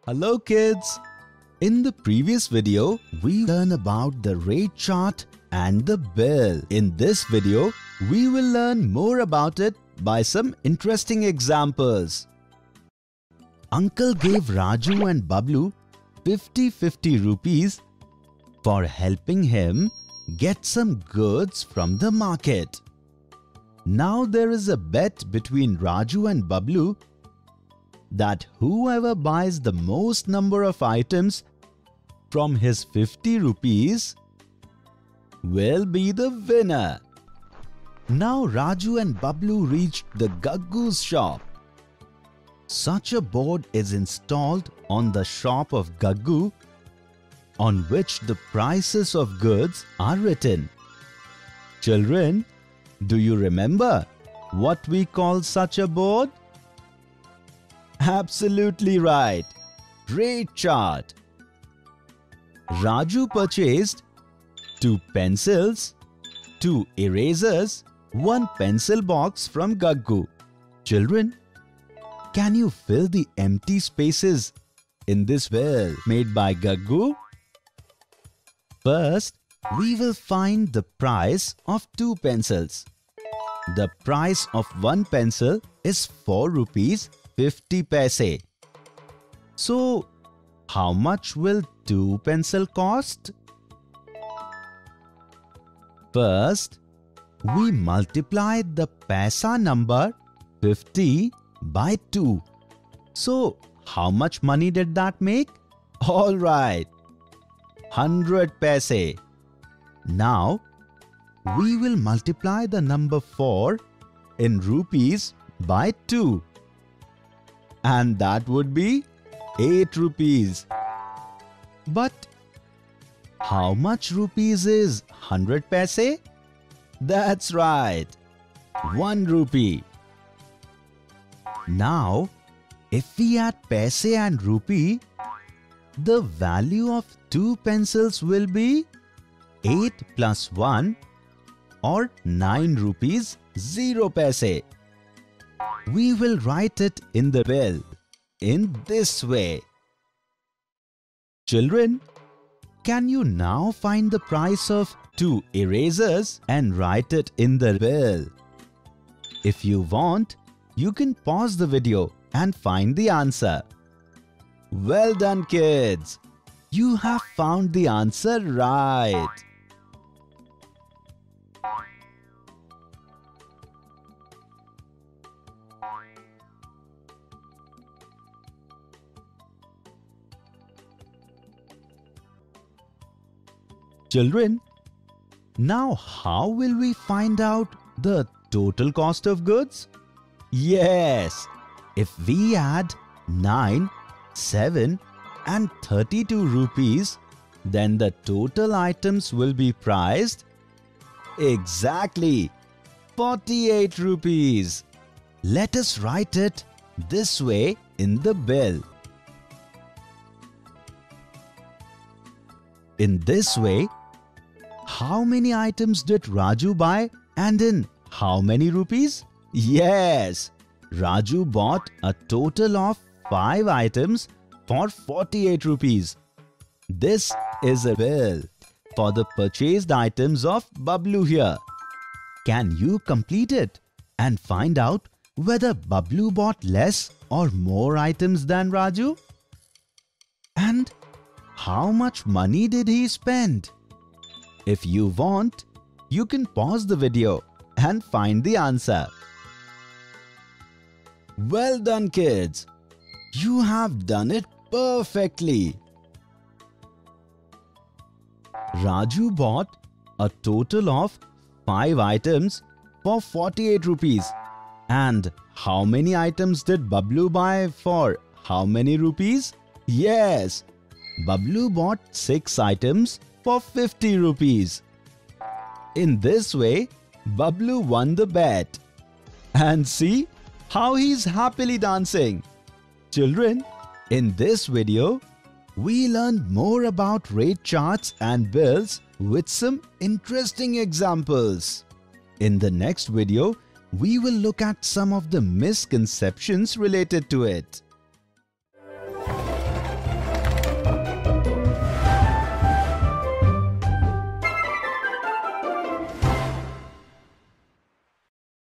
Hello kids! In the previous video, we learned about the rate chart and the bill. In this video, we will learn more about it by some interesting examples. Uncle gave Raju and Bablu 50-50 rupees for helping him get some goods from the market. Now there is a bet between Raju and Bablu that whoever buys the most number of items from his 50 rupees will be the winner. Now Raju and Bablu reached the Gaggu's shop. Such a board is installed on the shop of Gaggu on which the prices of goods are written. Children, do you remember what we call such a board? Absolutely right. Rate chart. Raju purchased 2 pencils, 2 erasers, 1 pencil box from Gaggu. Children, can you fill the empty spaces in this bill made by Gaggu? First, we will find the price of 2 pencils. The price of 1 pencil is 4 rupees 50 paise. So, how much will 2 pencil cost? First, we multiply the paisa number 50 by 2. So, how much money did that make? Alright, 100 paise. Now, we will multiply the number 4 in rupees by 2. And that would be 8 rupees. But how much rupees is 100 paise? That's right, 1 rupee. Now, if we add paise and rupee, the value of 2 pencils will be 8 plus 1 or 9 rupees 0 paise. We will write it in the bill in this way. Children, can you now find the price of 2 erasers and write it in the bill? If you want, you can pause the video and find the answer. Well done, kids! You have found the answer right. Children, now how will we find out the total cost of goods? Yes, if we add 9, 7 and 32 rupees, then the total items will be priced exactly 48 rupees. Let us write it this way in the bill. In this way, how many items did Raju buy and in how many rupees? Yes, Raju bought a total of 5 items for 48 rupees. This is a bill for the purchased items of Bablu here. Can you complete it and find out whether Bablu bought less or more items than Raju? And how much money did he spend? If you want, you can pause the video and find the answer. Well done, kids! You have done it perfectly. Raju bought a total of 5 items for 48 rupees. And how many items did Bablu buy for how many rupees? Yes, Bablu bought 6 items for 50 rupees. In this way, Bablu won the bet. And see how he's happily dancing. Children, in this video, we learned more about rate charts and bills with some interesting examples. In the next video, we will look at some of the misconceptions related to it.